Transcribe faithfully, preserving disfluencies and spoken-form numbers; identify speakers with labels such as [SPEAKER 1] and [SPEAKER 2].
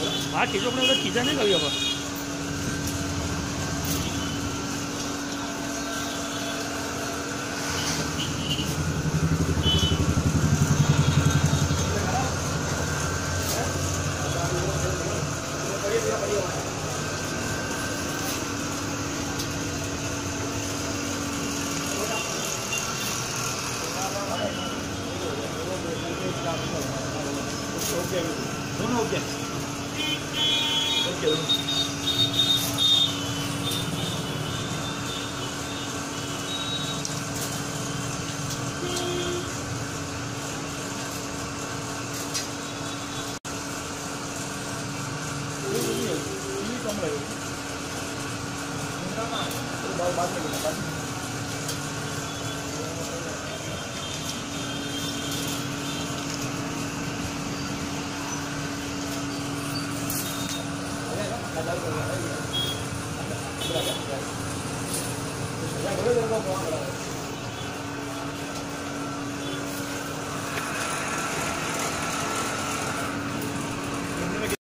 [SPEAKER 1] हाँ खींचो अपने उधर खींचा नहीं कभी अब दोनों हो गया ओके कम रहेगी बाद में हजार